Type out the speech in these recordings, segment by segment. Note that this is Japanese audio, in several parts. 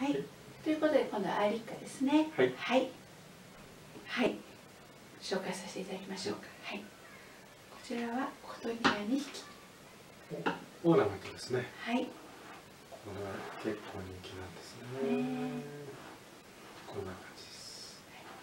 はい。ということで今度はアーリッカですね。 はい。 はい。はい。紹介させていただきましょうか。はい。こちらは小鳥が2匹。 オーナメントですね。 はい。 これは結構人気なんですね。こんな感じです。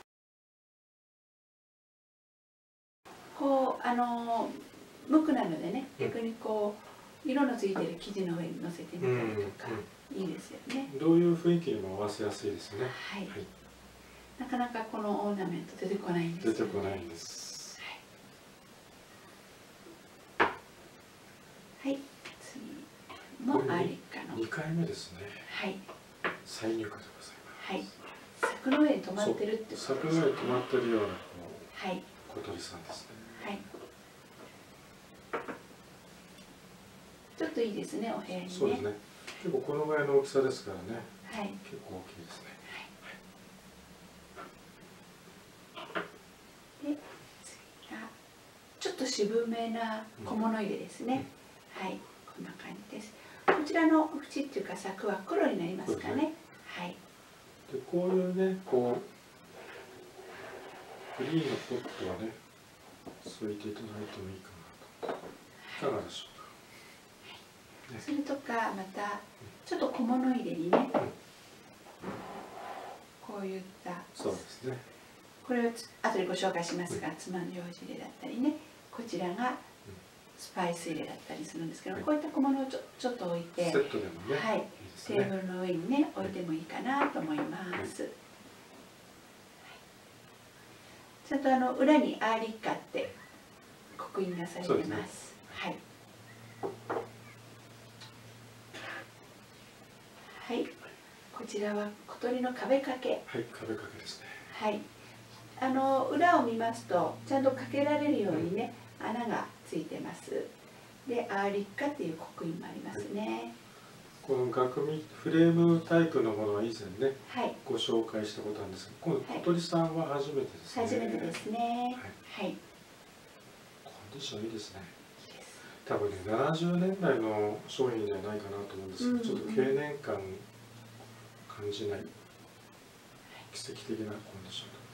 こう無垢なのでね、逆にこう色のついてる生地の上に乗せてみたりとか、いいですよね。 どういう雰囲気にも合わせやすいですね。 はい。なかなかこのオーナメント出てこないんですよね。 出てこないんです。 はい。次もアーリッカの 2回目ですね。 はい。 再入荷でございます。 はい。柵の上に止まってるってことですね。 柵の上に止まってるようなはい。 小鳥さんですね。 はい。ちょっといいですね、お部屋にね。 そうですね。結構このぐらいの大きさですからね。 はい。 結構大きいですね。 で、次がちょっと渋めな小物入れですね。はい、こんな感じです。こちらの縁っていうか柵は黒になりますかね。はい。 で、こういうね、こうグリーンのポットはね、添えていただいてもいいかなと。いかがでしょうか。 それとかまたちょっと小物入れにね、こういったそうですね。 これを後でご紹介しますが、つまみ用紙入れだったりね、こちらがスパイス入れだったりするんですけど、こういった小物をちょっと置いて、 セットでもね、 はい、テーブルの上にね置いてもいいかなと思います。ちゃんと裏にアーリッカって刻印がされてます。はい。はい、こちらは小鳥の壁掛け。 はい、壁掛けですね。 はい。裏を見ますとちゃんと掛けられるようにね、穴がついてます。で、アーリッカっていう刻印もありますね。 この額見フレームタイプのものは以前ね、 はい、 ご紹介したことあるんですけど、今度小鳥さんは初めてですね。 初めてですね。はい。 コンディションいいですね。多分ね、70年代の商品じゃないかなと思うんですけど、ちょっと経年感感じない奇跡的なコンディションで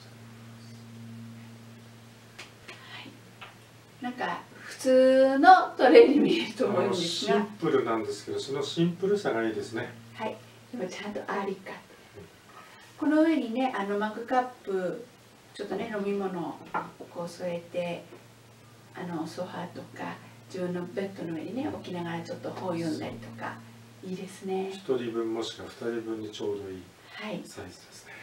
ございます。はい。なんか普通のトレイに見えると思うんですが、 シンプルなんですけど、そのシンプルさがいいですね。 はい。でもちゃんとアーリッカ。この上にね、マグカップ、ちょっとね飲み物をこう添えて、ソファーとか自分のベッドの上にね置きながらちょっと本読んだりとか、いいですね。 1人分もしくは2人分にちょうどいいサイズですね。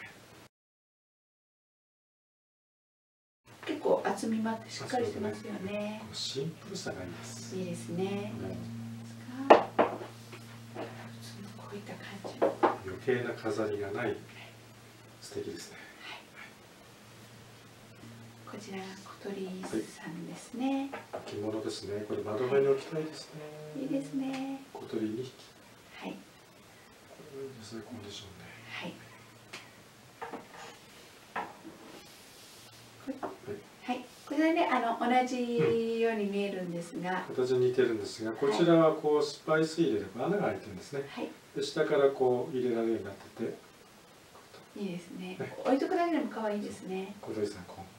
結構厚みもあってしっかりしてますよね。 シンプルさがいいです。 いいですね。普通のこういった感じ。 余計な飾りがない素敵ですね。 こちらが小鳥さんですね。 着物ですね。これ窓辺に置きたいですね。 いいですね。 小鳥2匹。 はい。 これいいですね、コンディションね。 はい。はい。これね、同じように見えるんですが、 形似てるんですが、こちらはこうスパイス入れれば穴が開いてるんですね。 はい。で、 下からこう入れられるようになってて、 いいですね。置いとくだけでも可愛いですね。 小鳥さん、こん。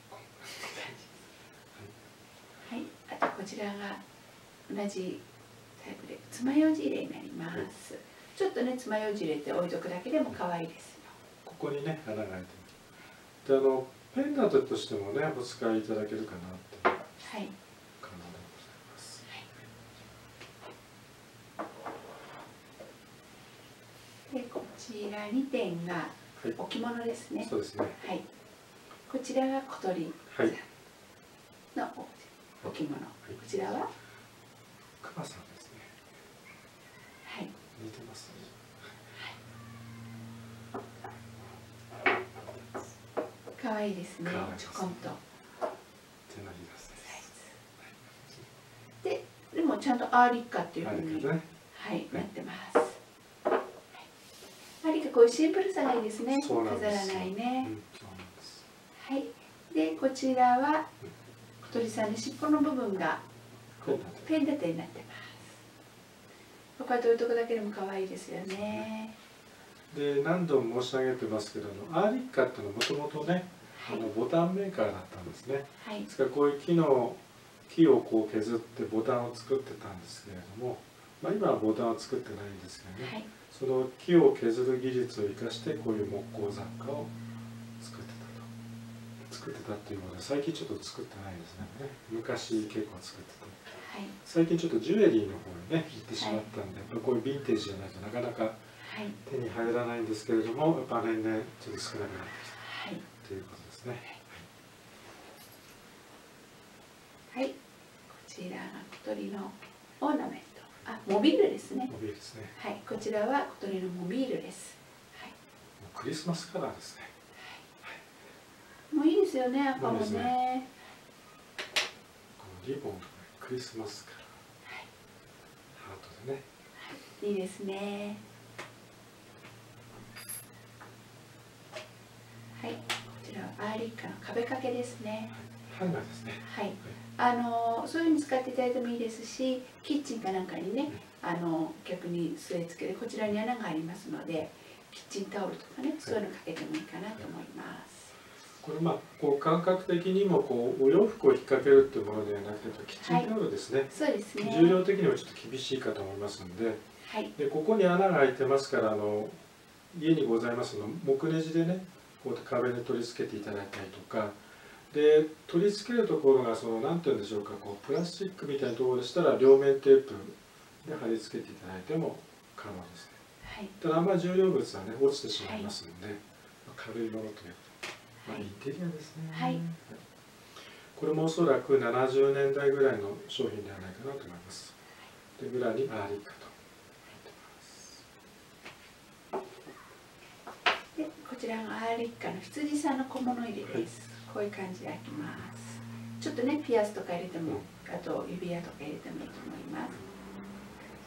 はい。あとこちらが同じタイプで爪楊枝入れになります。ちょっとね、爪楊枝入れて置いとくだけでも可愛いですよ。ここにね、穴が開いてる。で、ペンダントとしてもね、お使いいただけるかなっていう。はい。可能でございます。 で、こちら2点が置物ですね。 そうですね。 はい。こちらが小鳥さんの置物。こちらはクマさんですね。 はい。 似てますね。 可愛いですね。ちょこんと。 手のひらサイズ。でもちゃんとアーリッカっていうふうに、 はい、 なってます。アーリッカこういうシンプルさがいいですね。飾らないね。はい。でこちらは小鳥さんの尻尾の部分がペン立てになってます。こうやって置いとくだけでも可愛いですよね。 で何度も申し上げてますけどアーリッカっていうのはもともとね、ボタンメーカーだったんですね。ですからこういう木をこう削ってボタンを作ってたんですけれども、今はボタンを作ってないんですけどね、その木を削る技術を生かしてこういう木工雑貨を作ってたっていうので、最近ちょっと作ってないですね。昔結構作ってた。最近ちょっとジュエリーの方にね行ってしまったんで、やっぱこういうヴィンテージじゃないとなかなか手に入らないんですけれども、やっぱ年々ちょっと少なくなってきたということですね。 はい、こちらが小鳥のオーナメント、モビールですね。 モビールですね。 はい、こちらは小鳥のモビールです。はい。 クリスマスカラーですね。 もういいですよね、赤もね。 このリボンとかクリスマスカラー、ハートでね。 いいですね。はい、こちらはアーリッカの壁掛けですね。 ハンガーですね。 はい。そういうふうに使っていただいてもいいですし、キッチンかなんかにね、逆に据え付けでこちらに穴がありますので、キッチンタオルとかね、そういうのかけてもいいかなと思います。 これこう感覚的にもこうお洋服を引っ掛けるっていうものではなくて、キッチンタオルですね。 そうですね。 重量的にもちょっと厳しいかと思いますので、でここに穴が開いてますから家にございますの木ネジでね、こう壁に取り付けていただいたりとか。で取り付けるところが何て言うんでしょうか、こうプラスチックみたいなところでしたら両面テープで貼り付けていただいても可能ですね。ただあんまり重量物はね落ちてしまいますので、軽いものということで、インテリアですね。これもおそらく70年代ぐらいの商品ではないかなと思います。で裏にアーリッカとでこちらがアーリッカの羊さんの小物入れです。こういう感じで開きます。ちょっとね、ピアスとか入れても、あと指輪とか入れてもいいと思います。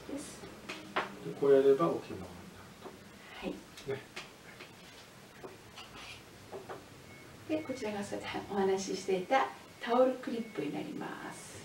です。 でこうやれば置物になると。 はい。ね。で、こちらがそうやってお話ししていたタオルクリップになります。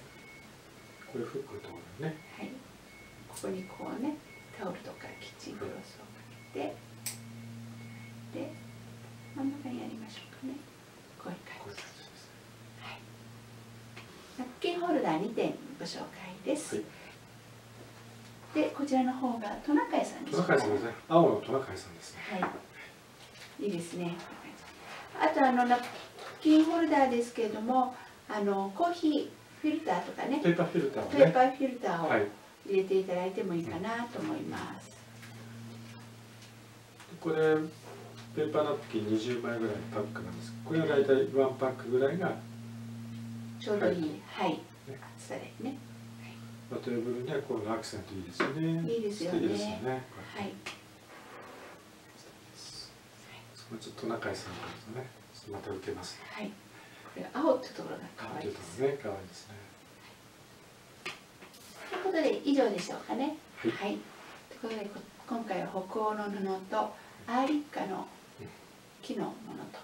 これフックとね。 はい。ここにこうね、タオルとかキッチンクロスをかけて、で、真ん中にやりましょうかね。こういう感じです。はい。ナプキンホルダー2点ご紹介です。で、こちらの方がトナカイさんです。 トナカイさんですね。青のトナカイさんですね。 はい。いいですね。あとナプキンホルダーですけれども、コーヒーフィルターとかね。 ペーパーフィルターをね。 ペーパーフィルターを入れていただいてもいいかなと思います。 これ。ペーパーナプキン20枚ぐらいパックなんです。これはだいたい1パックぐらいがちょうどいい、厚さでね。 テーブルね、このアクセントいいですよね。 いいですよね。 いいですよね。 はい。 ちょっと中井さんからね、また受けます。 はい。これ青ってところが可愛いです。 ね、可愛いですね。 ということで以上でしょうかね。はい。ということで今回は北欧の布とアーリッカの木のものと、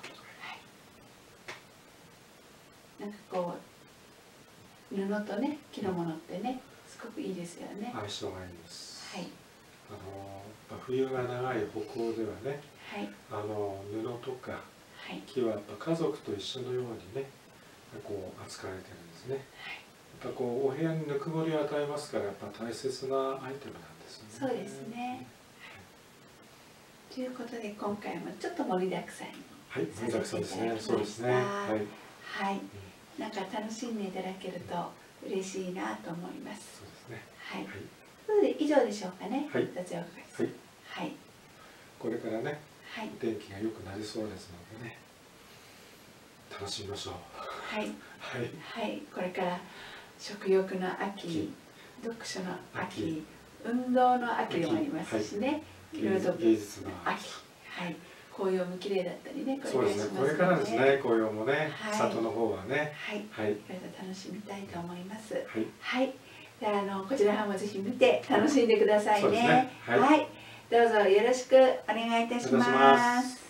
なんかこう布とね木のものってねすごくいいですよね。 相性がいいです。 はい。 冬が長い北欧ではね、 はい。 布とか木はやっぱ家族と一緒のようにね、こう扱われてるんですね。やっぱこうお部屋にぬくもりを与えますから、やっぱ大切なアイテムなんですね。 そうですね。ということで今回もちょっと盛りだくさんにさせていただきました。そうですね。はい。なんか楽しんでいただけると嬉しいなと思います。 そうですね。 はい。ということで以上でしょうかね。 はい。 はい。 これからね、天気が良くなりそうですのでね、楽しみましょう。 はい。はい。これから食欲の秋、読書の秋、運動の秋でもありますしね。 芸術の秋。 はい。紅葉も綺麗だったりね。 そうですね。これからですね。紅葉もね、里の方はね。 はい。いろいろ楽しみたいと思います。はい。でこちらもぜひ見て楽しんでくださいね。はい。どうぞよろしくお願いいたします。